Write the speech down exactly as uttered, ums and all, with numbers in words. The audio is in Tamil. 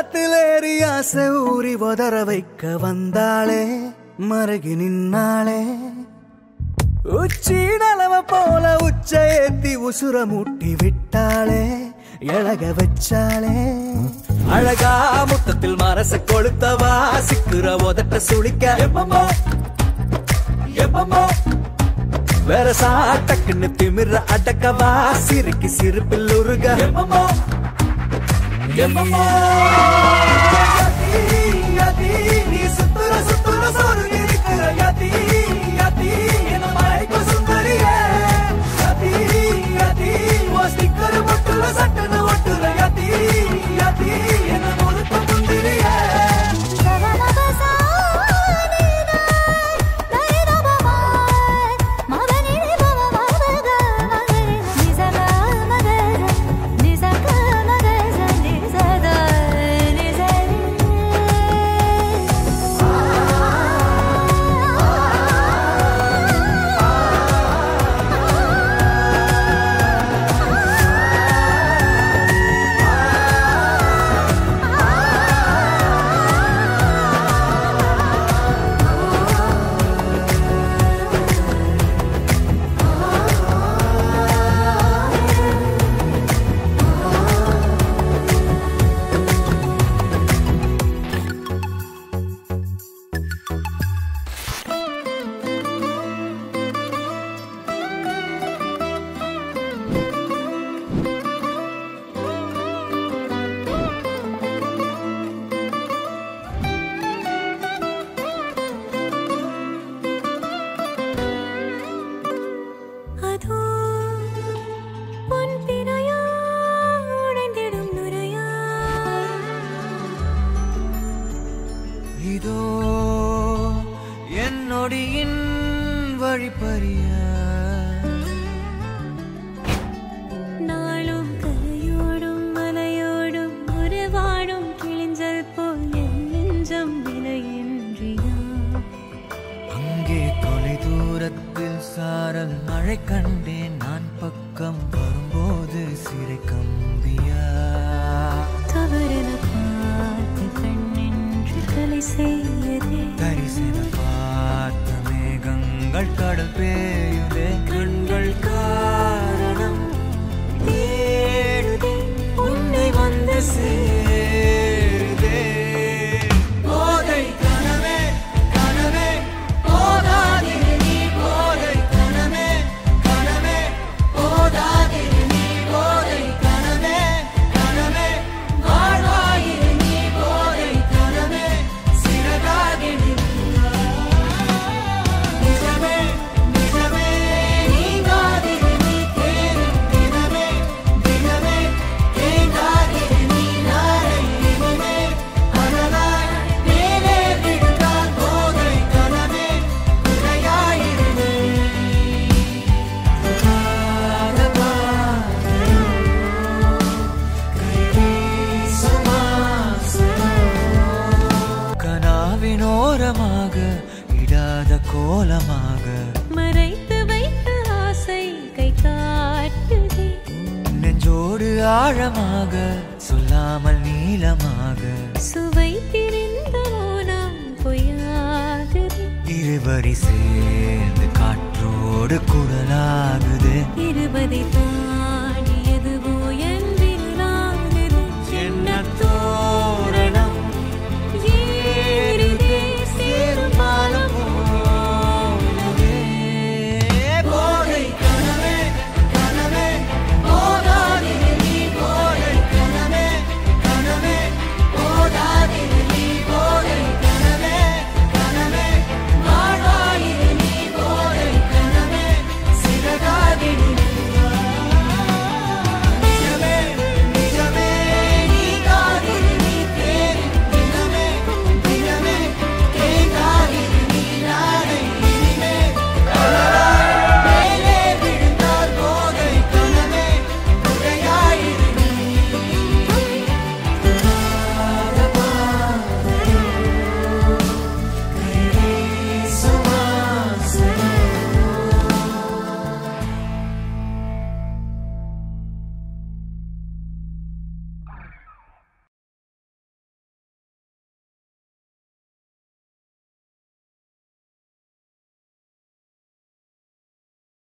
மரத்திலேறி ஆசை ஊறி உதற வைக்க வந்தாளே மருகி நின்னாளே உச்சி நலவ போல உச்ச ஏத்தி உசுர மூட்டி விட்டாளே எழக வச்சாளே அழகா முத்தத்தில் மரச கொளுத்தவா சிக்குற உதட்ட சுளிக்க எப்பமோ எப்பமோ வேற சாட்டக்குன்னு திமிர அடக்கவா சிரிக்கி சிரிப்பில் உருக எப்பமோ எப்பமோ நீ சுத்துற சுத்துற சோறு இருக்கிற யதி யதி என்ன மழைக்கு சுந்தரியே யதி யதி ஓ ஸ்டிக்கர் போட்டுல சட்டன ஒட்டுற யதி யதி என்ன முழுக்க முந்திரியே இதோ என்னொடியின் வழிப்பறிய நாளும் கரையோடும் மலையோடும் உருவாடும் கிழிஞ்சல் போல் என் நெஞ்சம் விலையின்றியா அங்கே தொலை தூரத்தில் சாரல் மழை கண்டேன் நான் பக்கம் வரும்போது சிறை கம்பியா தவறென பார்த்து கண்ணின்று தலை செய்யதே தரிசன பார்த்த மேகங்கள் கடல் பேயுதே கண்கள் காரணம் தேடுதே உன்னை வந்து சேருதே போதை கனவே கனவே போதாதிரு நீ போதை கனவே கனவே போதாதிரு நீ போதை கனவே கனவே வாழ்வாயிரு நீ போதை கனவே சிறகாகிடு நிஜமே நிஜமே நீங்காதிரு நீ தேடும் தினமே தினமே தேங்காதிரு நீ நாளை இனிமே அதனால் மேலே விழுந்தால் போதை கனவே குறையாயிரு நீ கனாவினோரமாக இடாத கோலமாக மறைத்து வைத்த ஆசை கை காட்டுதே நெஞ்சோடு ஆழமாக சொல்லாமல் நீளமாக சுவை பிரிந்த மௌனம் பொய்யாகுதே இருவரி சேர்ந்து காற்றோடு குரலாகுது இருபதை தான்